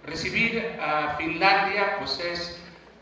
Recibir a Finlandia pues es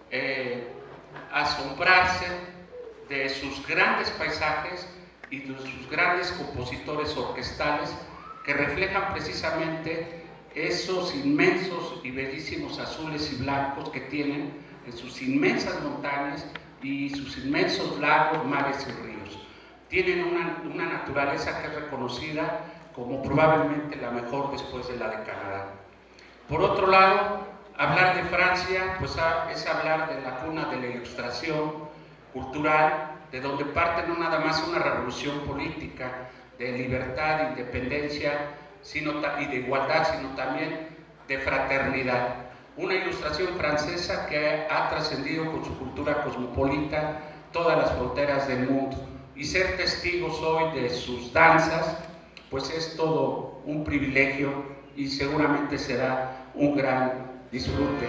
asombrarse de sus grandes paisajes y de sus grandes compositores orquestales que reflejan precisamente esos inmensos y bellísimos azules y blancos que tienen en sus inmensas montañas y sus inmensos lagos, mares y ríos. Tienen una naturaleza que es reconocida como probablemente la mejor después de la de Canadá. Por otro lado, hablar de Francia pues es hablar de la cuna de la ilustración cultural, de donde parte no nada más una revolución política de libertad, independencia y de igualdad, sino también de fraternidad. Una ilustración francesa que ha trascendido con su cultura cosmopolita todas las fronteras del mundo. Y ser testigos hoy de sus danzas, pues es todo un privilegio y seguramente será un gran disfrute.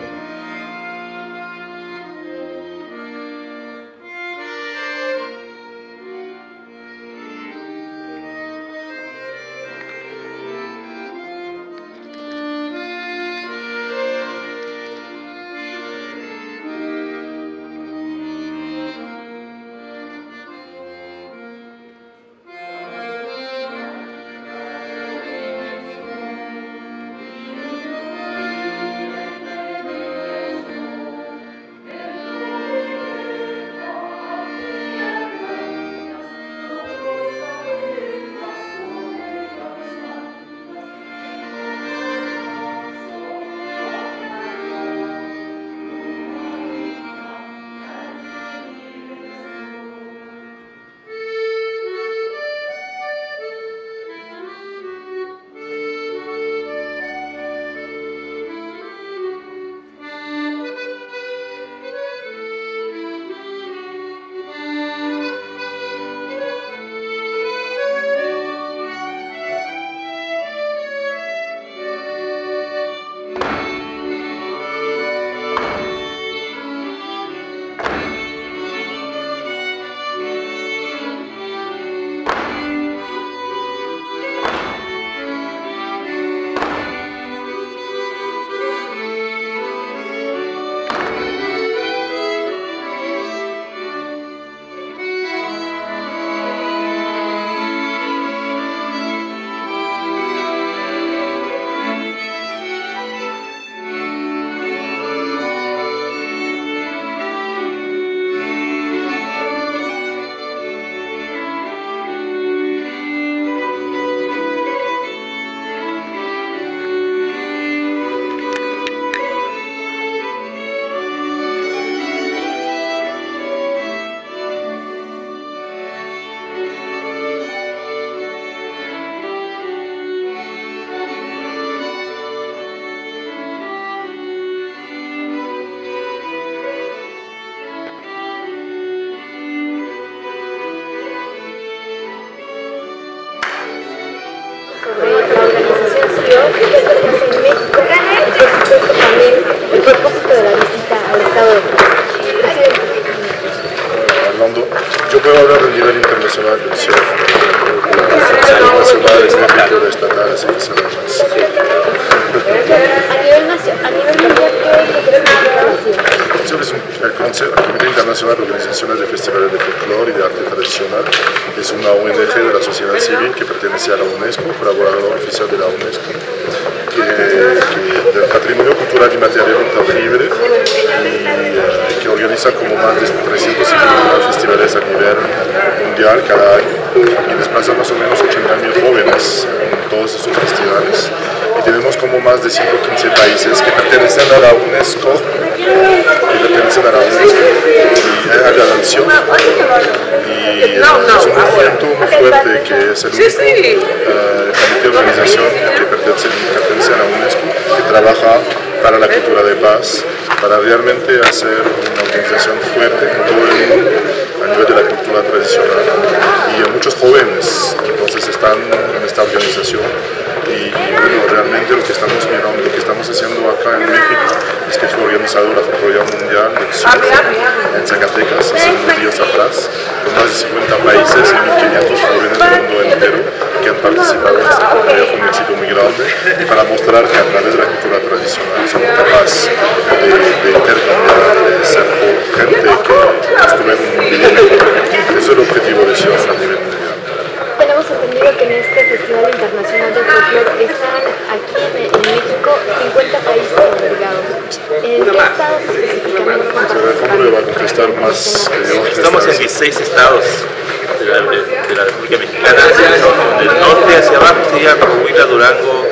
Yo puedo hablar a nivel internacional, pero sí, nacional, estatal, así que será más. A nivel mundial, ¿qué es el Comité Internacional de Organizaciones de Festivales de Folclore y de Arte Tradicional es una ONG de la sociedad civil que pertenece a la UNESCO, colaborador oficial de la UNESCO, del patrimonio cultural y material intangible y que organiza como más de 350 festivales a nivel mundial cada año y desplaza más o menos 80.000 jóvenes en todos esos festivales. Y tenemos como más de 115 países que pertenecen a la UNESCO, y a la nación, y es un movimiento muy fuerte que es el único comité de organización que pertenece a la UNESCO, que trabaja para la cultura de paz, para realmente hacer una organización fuerte en todo el mundo a nivel de la cultura tradicional. Y muchos jóvenes entonces están en esta organización y bueno, realmente lo que estamos mirando, lo que estamos haciendo acá en México es que fue organizadora del Royal Mundial de Surf en Zacatecas hace unos días atrás, con más de 50 países y 1.500 jóvenes del mundo entero que han participado en esta feria. Fue un éxito muy grande, y para mostrar que a través de la cultura tradicional somos capaces de intercambiar, de ser gente que construye un mundo mejor. Eso es el objetivo de Surf a nivel mundial. Tenemos entendido que en este Festival Internacional de Folclore están aquí en México 50 países agregados. ¿En qué estados específicamente están participando? ¿Cómo le va a contestar más que yo? Estamos en 16 estados de la República Mexicana, del norte hacia abajo sería Coahuila, Durango,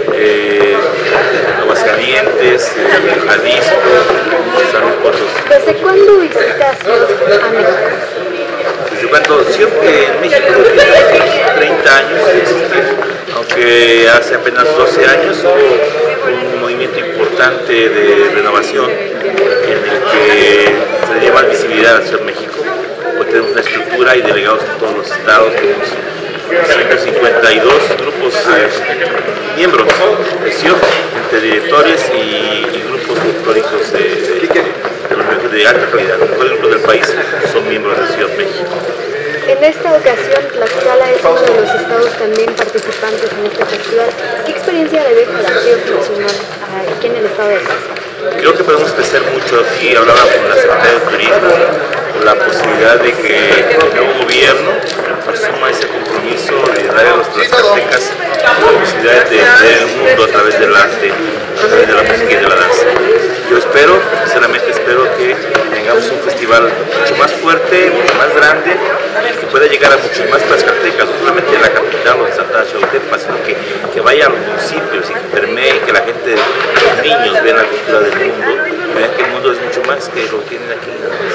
Aguascalientes, Jalisco, San Luis Potosí. ¿Desde cuándo visitas a México? Desde cuando siempre en México tiene 30 años de existir, aunque hace apenas 12 años hubo un movimiento importante de renovación en el que se le dio más visibilidad a Ciudad de México. Hoy tenemos una estructura y delegados en todos los estados, tenemos 152 grupos miembros de CIOF, entre directores y grupos folclóricos de alta calidad. Los mejores grupos del país son miembros de CIOF México. En esta ocasión, Tlaxcala es uno de los estados también participantes en este festival. ¿Qué experiencia le deja la CIOF nacional aquí en el estado de Tlaxcala? Creo que podemos crecer mucho aquí. Hablaba con la Secretaría de Turismo, con la posibilidad de que el nuevo gobierno asuma ese compromiso de dar a los tlaxcaltecas la posibilidad de ver el mundo a través del arte, a través de la música y de la danza. Yo espero, sinceramente espero que tengamos un festival mucho más fuerte, mucho más grande, que pueda llegar a muchos más tlaxcaltecas, no solamente de la capital o de Santa Chautepa, sino que vaya a los municipios y que permee, que la gente, los niños vean la cultura del mundo, vean que el mundo es mucho más que lo que tienen aquí.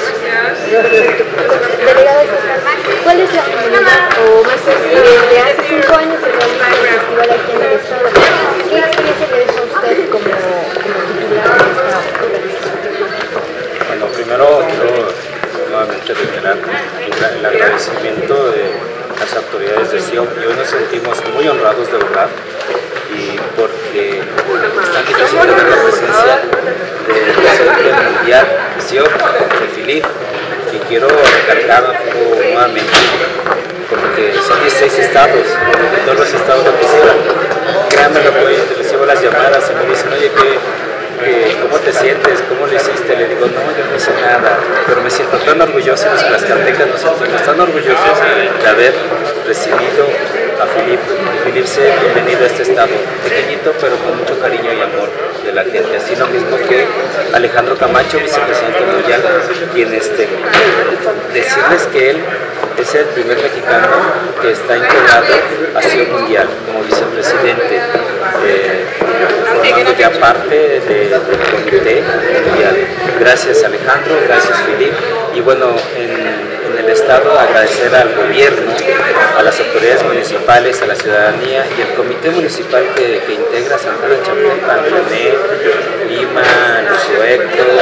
Delegada estatal, ¿cuál es la comunidad, o más desde hace 5 años se realiza el festival aquí en el estado? ¿Qué experiencia le deja a usted como titular de esta organización? Bueno, primero quiero nuevamente reiterar el agradecimiento de las autoridades de CIOF, y hoy nos sentimos muy honrados de verdad, y porque están representando la presencia del presidente mundial de CIOF, de Philip, y quiero recalcar nuevamente, porque son 16 estados, de todos los estados de Tlaxcala. Créanme lo que hoy recibo las llamadas y me dicen, oye, ¿cómo te sientes? ¿Cómo lo hiciste? Le digo, no, yo no hice nada, pero me siento tan orgulloso, los tlaxcaltecas nos sentimos tan orgullosos de haber recibido a Philip. Philip, sea bienvenido a este estado, pequeñito pero con mucho cariño y amor de la gente, así lo mismo que Alejandro Camacho, vicepresidente mundial, quien decirles que él es el primer mexicano que está integrado a CIOF Mundial como vicepresidente, formando ya parte del comité mundial. Gracias Alejandro, gracias Philip, y bueno, en el estado agradecer al gobierno, a las autoridades municipales, a la ciudadanía y el comité municipal que integra Santana Chautepa, René, Ima, Lucio Héctor,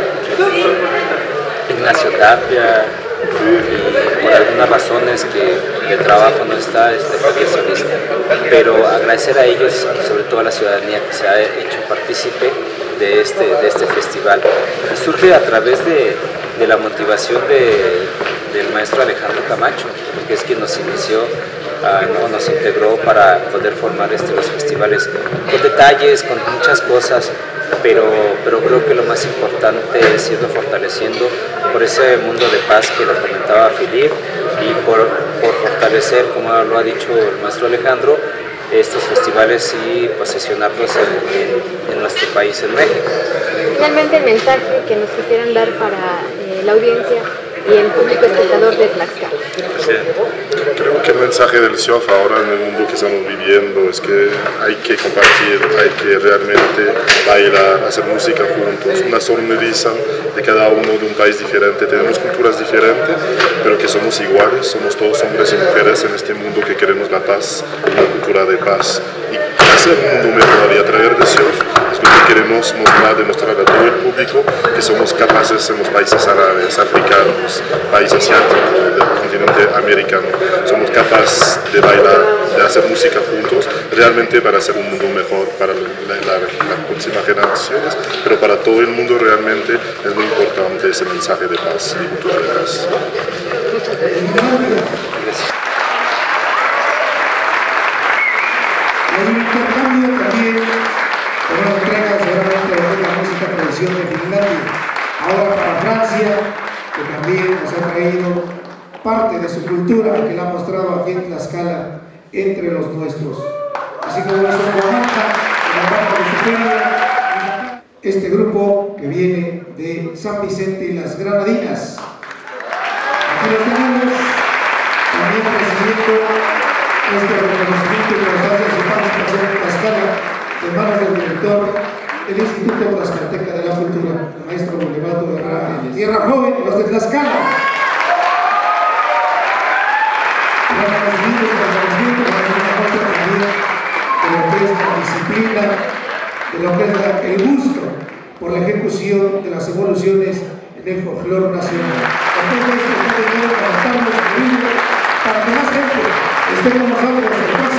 Ignacio Tapia, y por algunas razones que el trabajo no está, Javier Solís, pero agradecer a ellos, sobre todo a la ciudadanía que se ha hecho partícipe de este festival. Y surge a través de la motivación del maestro Alejandro Camacho, que es quien nos inició, nos integró para poder formar los festivales, con detalles, con muchas cosas, pero creo que lo más importante es irlo fortaleciendo por ese mundo de paz que lo comentaba Philip, y por fortalecer, como lo ha dicho el maestro Alejandro, estos festivales y posesionarlos en nuestro país, en México. Finalmente, el mensaje que nos quisieran dar para la audiencia y el público espectador de Tlaxcala. Sí. Creo que el mensaje del CIOF ahora en el mundo que estamos viviendo es que hay que compartir, hay que realmente bailar, hacer música juntos, una sonrisa de cada uno de un país diferente. Tenemos culturas diferentes, pero que somos iguales, somos todos hombres y mujeres en este mundo que queremos la paz, una cultura de paz, y hacer un mundo mejor. Y a través de CIOF es lo que queremos mostrar, demostrar a todo el público que somos capaces en los países árabes, africanos, países asiáticos, del continente americano. Somos capaces de bailar, de hacer música juntos, realmente para hacer un mundo mejor para las próximas generaciones, pero para todo el mundo realmente es muy importante ese mensaje de paz y cultura de paz. Hay un intercambio también con una entrega seguramente de la música tradición de Finlandia, ahora para Francia, que también nos ha traído parte de su cultura que la ha mostrado aquí en Tlaxcala entre los nuestros. Así como una sola este grupo que viene de San Vicente y las Granadinas. Aquí los tenemos también recibiendo este reconocimiento y importancia de su participación en Tlaxcala de manos del director del Instituto Tlaxcalteca de la Cultura, el maestro Bolevato Herrera, Tierra Joven, los de Tlaxcala. Reconocimiento también una muestra también de lo que es la disciplina, de lo que es el gusto por la ejecución de las evoluciones en el folclore nacional. Entonces, para que más gente esté con nosotros.